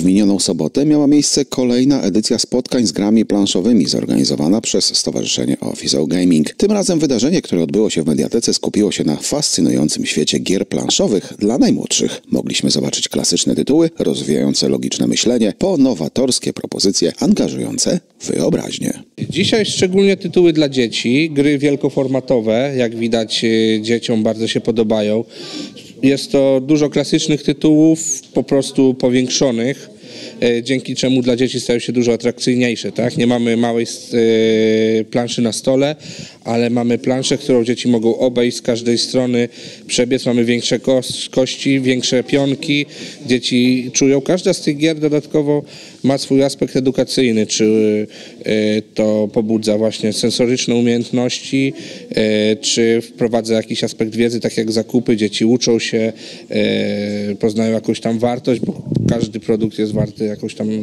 minioną sobotę miała miejsce kolejna edycja spotkań z grami planszowymi zorganizowana przez Stowarzyszenie Office Gaming. Tym razem wydarzenie, które odbyło się w Mediatece, skupiło się na fascynującym świecie gier planszowych dla najmłodszych. Mogliśmy zobaczyć klasyczne tytuły, rozwijające logiczne myślenie, po nowatorskie propozycje angażujące wyobraźnię. Dzisiaj szczególnie tytuły dla dzieci, gry wielkoformatowe, jak widać dzieciom bardzo się podobają. Jest to dużo klasycznych tytułów, po prostu powiększonych, dzięki czemu dla dzieci stają się dużo atrakcyjniejsze. Tak? Nie mamy małej planszy na stole, ale mamy planszę, którą dzieci mogą obejść z każdej strony, przebiec, mamy większe kości, większe pionki. Dzieci czują, każda z tych gier dodatkowo ma swój aspekt edukacyjny, czy to pobudza właśnie sensoryczne umiejętności, czy wprowadza jakiś aspekt wiedzy, tak jak zakupy, dzieci uczą się, poznają jakąś tam wartość, bo każdy produkt jest warty jakąś tam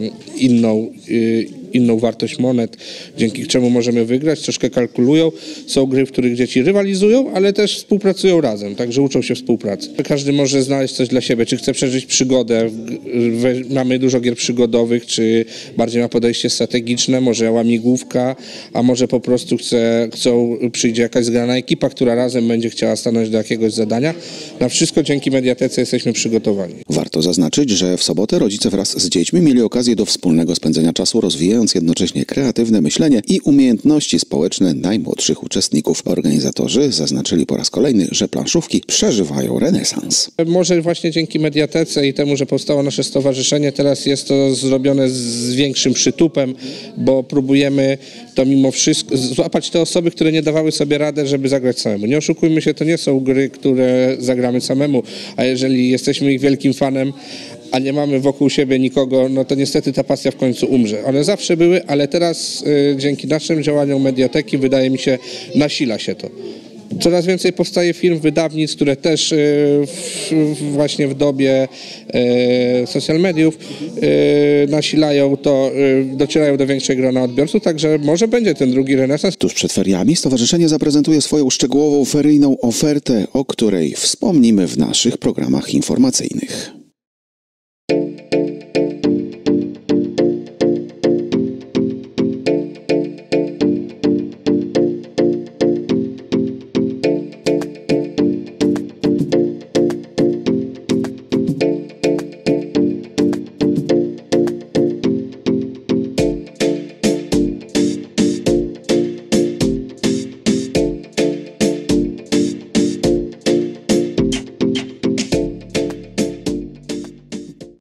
inną wartość monet, dzięki czemu możemy wygrać, troszkę kalkulują. Są gry, w których dzieci rywalizują, ale też współpracują razem, także uczą się współpracy. Każdy może znaleźć coś dla siebie, czy chce przeżyć przygodę, mamy dużo gier przygodowych, czy bardziej ma podejście strategiczne, może łamigłówka, a może po prostu przyjdzie jakaś zgrana ekipa, która razem będzie chciała stanąć do jakiegoś zadania. Na wszystko dzięki Mediatece jesteśmy przygotowani. Warto zaznaczyć, że w sobotę rodzice wraz z dziećmi mieli okazję do wspólnego spędzenia czasu, rozwijając jednocześnie kreatywne myślenie i umiejętności społeczne najmłodszych uczestników. Organizatorzy zaznaczyli po raz kolejny, że planszówki przeżywają renesans. Może właśnie dzięki Mediatece i temu, że powstało nasze stowarzyszenie, teraz jest to zrobione z większym przytupem, bo próbujemy to mimo wszystko złapać te osoby, które nie dawały sobie radę, żeby zagrać samemu. Nie oszukujmy się, to nie są gry, które zagramy samemu, a jeżeli jesteśmy ich wielkim fanem, a nie mamy wokół siebie nikogo, no to niestety ta pasja w końcu umrze. One zawsze były, ale teraz dzięki naszym działaniom Mediateki, wydaje mi się, nasila się to. Coraz więcej powstaje firm, wydawnictw, które też właśnie w dobie social mediów nasilają to, docierają do większej grona odbiorców, także może będzie ten drugi renesans. Tuż przed feriami stowarzyszenie zaprezentuje swoją szczegółową feryjną ofertę, o której wspomnimy w naszych programach informacyjnych.